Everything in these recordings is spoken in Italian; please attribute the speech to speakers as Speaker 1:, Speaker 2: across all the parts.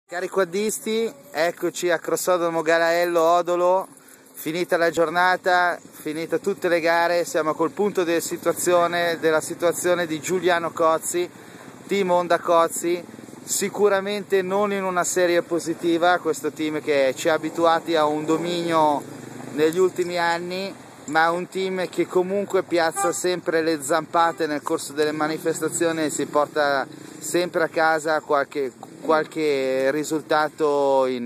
Speaker 1: Cari quaddisti, eccoci a Crossodromo Galaello Odolo, finita la giornata, finite tutte le gare, siamo col punto della situazione di Giuliano Cozzi, team Honda Cozzi, sicuramente non in una serie positiva, questo team che ci ha abituati a un dominio negli ultimi anni, ma un team che comunque piazza sempre le zampate nel corso delle manifestazioni e si porta sempre a casa qualche risultato in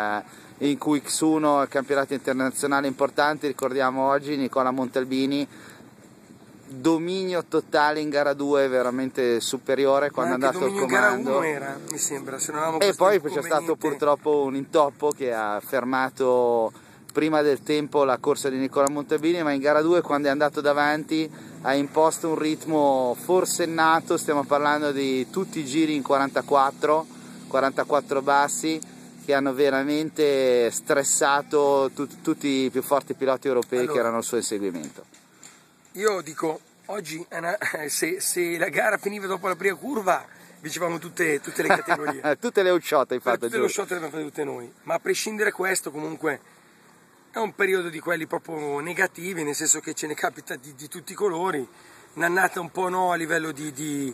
Speaker 1: QX1, campionati internazionali importanti. Ricordiamo oggi Nicola Montalbini, dominio totale in gara 2, veramente superiore quando è andato al comando.
Speaker 2: Era, mi sembra, se non
Speaker 1: e poi c'è stato purtroppo un intoppo che ha fermato prima del tempo la corsa di Nicola Montalbini, ma in gara 2 quando è andato davanti ha imposto un ritmo forsennato, stiamo parlando di tutti i giri in 44 bassi, che hanno veramente stressato tutti i più forti piloti europei che erano al suo inseguimento.
Speaker 2: Io dico, oggi se la gara finiva dopo la prima curva, vincevamo tutte le categorie.
Speaker 1: Tutte le uscite hai fatto,
Speaker 2: tutte le uscite le abbiamo fatte tutte noi, ma a prescindere da questo comunque è un periodo di quelli proprio negativi, nel senso che ce ne capita di tutti i colori, un'annata un po' no a livello di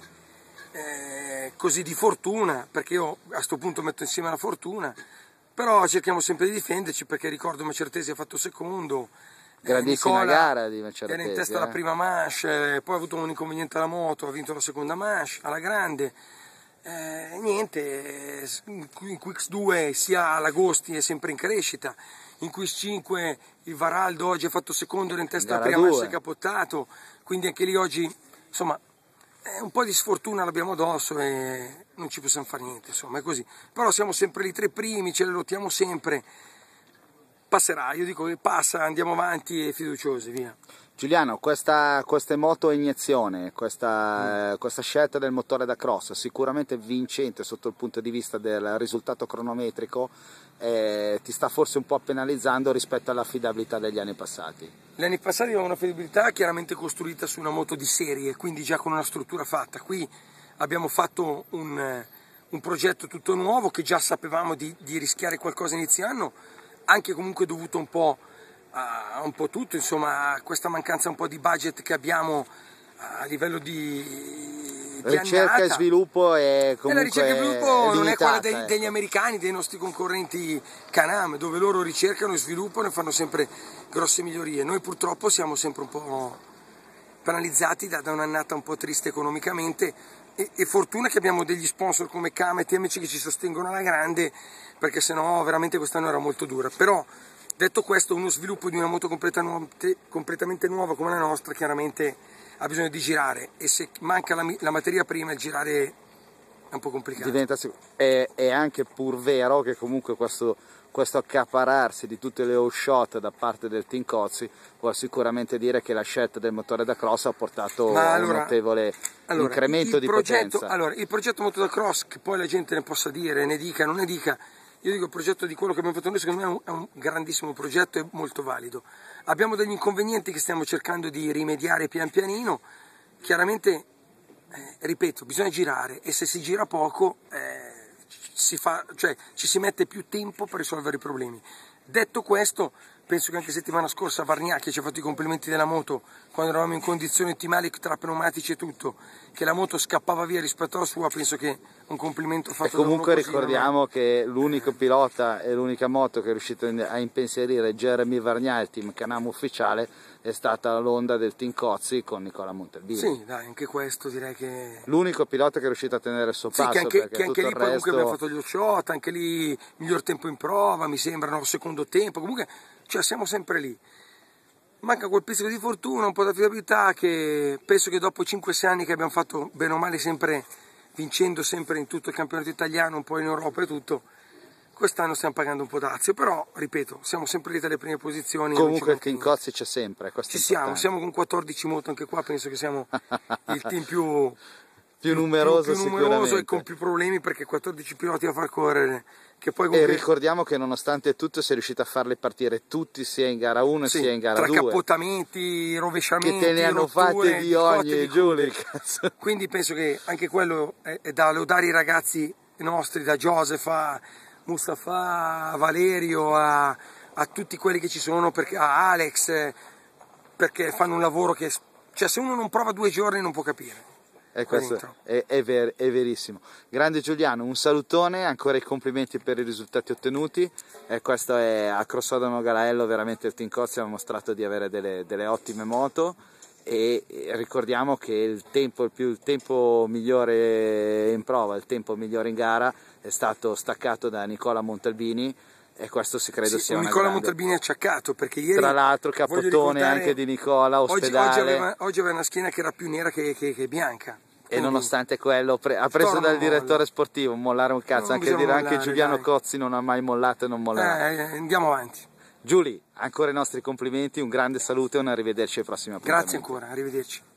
Speaker 2: fortuna, perché io a sto punto metto insieme la fortuna, però cerchiamo sempre di difenderci, perché ricordo Macertesi ha fatto secondo,
Speaker 1: grandissima
Speaker 2: Nicola
Speaker 1: gara di Macertesi,
Speaker 2: era in testa alla prima manche, poi ha avuto un inconveniente alla moto, ha vinto la seconda manche alla grande. Niente, in QX2 sia l'Agosti è sempre in crescita, in QX5 il Varaldo oggi ha fatto secondo, era in testa alla prima manche, capottato, quindi anche lì oggi insomma un po' di sfortuna l'abbiamo addosso e non ci possiamo fare niente, insomma è così, però siamo sempre lì tra i primi, ce le lottiamo sempre, passerà, io dico che passa, andiamo avanti e fiduciosi, via.
Speaker 1: Giuliano, questa moto a iniezione, questa scelta del motore da cross, sicuramente vincente sotto il punto di vista del risultato cronometrico, ti sta forse un po' penalizzando rispetto all'affidabilità degli anni passati.
Speaker 2: Gli anni passati avevamo un'affidabilità chiaramente costruita su una moto di serie, quindi già con una struttura fatta. Qui abbiamo fatto un progetto tutto nuovo che già sapevamo di rischiare qualcosa inizio anno, anche comunque dovuto un po' tutto, insomma, questa mancanza un po' di budget che abbiamo a livello di
Speaker 1: ricerca e sviluppo è comunque
Speaker 2: la ricerca e sviluppo non è quella
Speaker 1: ecco,
Speaker 2: degli americani, dei nostri concorrenti Can-Am, dove loro ricercano e sviluppano e fanno sempre grosse migliorie. Noi purtroppo siamo sempre un po' penalizzati da un'annata un po' triste economicamente e fortuna che abbiamo degli sponsor come Cam e TMC che ci sostengono alla grande, perché sennò veramente quest'anno era molto dura. Però detto questo, uno sviluppo di una moto completamente nuova come la nostra chiaramente ha bisogno di girare, e se manca la materia prima il girare è un po' complicato.
Speaker 1: È anche pur vero che comunque questo accapararsi di tutte le shot da parte del team Cozzi vuol sicuramente dire che la scelta del motore da cross ha portato un notevole incremento di potenza.
Speaker 2: Allora, il progetto moto da cross, che poi la gente ne possa dire, ne dica, non ne dica, io dico il progetto di quello che abbiamo fatto noi, secondo me è un grandissimo progetto e molto valido. Abbiamo degli inconvenienti che stiamo cercando di rimediare pian pianino, chiaramente, ripeto, bisogna girare, e se si gira poco ci si mette più tempo per risolvere i problemi. Detto questo, penso che anche settimana scorsa Vargnacchi ci ha fatto i complimenti della moto quando eravamo in condizioni ottimali tra pneumatici e tutto, che la moto scappava via rispetto alla sua, penso che un complimento fatto
Speaker 1: da comunque ricordiamo che l'unico pilota e l'unica moto che è riuscito a impensierire Jeremy Vargnà, il team Can-Am ufficiale, è stata l'Honda del team Cozzi con Nicola Montalbini.
Speaker 2: Sì, dai, anche questo direi che
Speaker 1: l'unico pilota che è riuscito a tenere il suo passo,
Speaker 2: che
Speaker 1: perché
Speaker 2: anche
Speaker 1: tutto
Speaker 2: lì
Speaker 1: il
Speaker 2: poi
Speaker 1: resto...
Speaker 2: comunque abbiamo fatto gli shot, anche lì miglior tempo in prova, mi sembrano secondo tempo, comunque cioè siamo sempre lì. Manca quel pizzico di fortuna, un po' di affidabilità, che penso che dopo 5-6 anni che abbiamo fatto bene o male sempre vincendo sempre in tutto il campionato italiano, un po' in Europa e tutto, quest'anno stiamo pagando un po' dazio, però ripeto, siamo sempre lì dalle prime posizioni.
Speaker 1: Comunque il team Cozzi c'è sempre,
Speaker 2: ci siamo con 14 moto anche qua, penso che siamo il team più
Speaker 1: numeroso
Speaker 2: e con più problemi, perché 14 piloti da far correre. Che poi
Speaker 1: comunque... E ricordiamo che nonostante tutto si è riuscito a farli partire tutti sia in gara 1 sia in gara 2.
Speaker 2: Tra cappottamenti, rovesciamenti,
Speaker 1: che te ne hanno fatte di ogni, Giulio.
Speaker 2: Quindi penso che anche quello è da lodare i ragazzi nostri, da Joseph a Mustafa, a Valerio, a tutti quelli che ci sono, a Alex, perché fanno un lavoro che, cioè, se uno non prova 2 giorni non può capire.
Speaker 1: E questo è verissimo. Grande Giuliano, un salutone, ancora i complimenti per i risultati ottenuti. E questo è a Crossodono Galaello, veramente il Team Cozzi ha mostrato di avere delle ottime moto, e ricordiamo che il tempo migliore in prova, il tempo migliore in gara è stato staccato da Nicola Montalbini, e questo credo sia una
Speaker 2: Nicola
Speaker 1: grande...
Speaker 2: Montalbini è acciaccato, perché ieri,
Speaker 1: tra l'altro, capottone anche di Nicola, ospedale.
Speaker 2: Oggi aveva una schiena che era più nera che bianca.
Speaker 1: E nonostante quello ha preso dal direttore sportivo, mollare un cazzo, anche dire anche Giuliano Cozzi non ha mai mollato e non mollerà.
Speaker 2: Andiamo avanti.
Speaker 1: Giuli, ancora i nostri complimenti, un grande saluto e un arrivederci ai prossimi appuntamenti.
Speaker 2: Grazie ancora, arrivederci.